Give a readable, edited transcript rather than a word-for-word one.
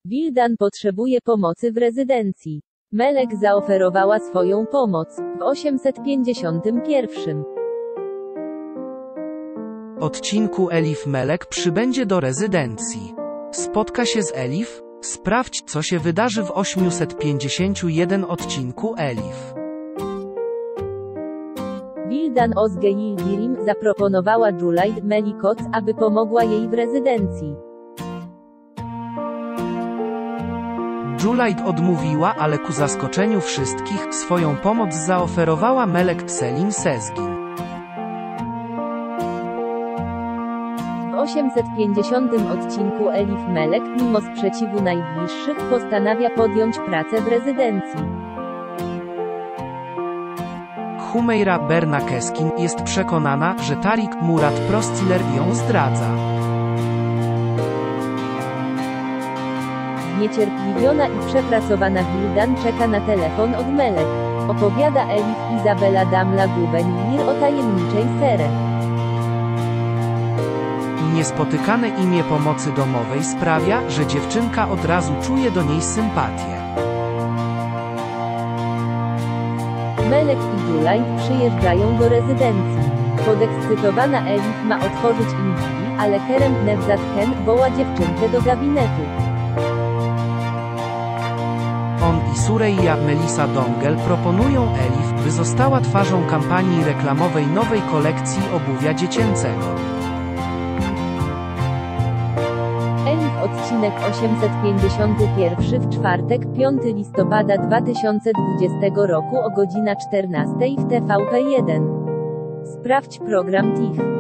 Wildan potrzebuje pomocy w rezydencji. Melek zaoferowała swoją pomoc. W 851 odcinku Elif Melek przybędzie do rezydencji. Spotka się z Elif. Sprawdź, co się wydarzy w 851 odcinku Elif. Wildan Osgeildirim zaproponowała Julaid Melikot, aby pomogła jej w rezydencji. Julaid odmówiła, ale ku zaskoczeniu wszystkich, swoją pomoc zaoferowała Melek Selim Sezgin. W 850 odcinku Elif Melek, mimo sprzeciwu najbliższych, postanawia podjąć pracę w rezydencji. Humeira Bernakeskin jest przekonana, że Tariq Murat Prostiller ją zdradza. Zniecierpliwiona i przepracowana Wildan czeka na telefon od Melek. Opowiada Elif Izabela Damla Gubenir o tajemniczej Serę. Niespotykane imię pomocy domowej sprawia, że dziewczynka od razu czuje do niej sympatię. Melek i Julaid przyjeżdżają do rezydencji. Podekscytowana Elif ma otworzyć im drzwi, ale Kerem Nevzat Khan woła dziewczynkę do gabinetu. On i Sureija Melisa Dongel proponują Elif, by została twarzą kampanii reklamowej nowej kolekcji obuwia dziecięcego. Elif odcinek 851 w czwartek, 5 listopada 2020 roku o godzina 14 w TVP1. Sprawdź program TIFF.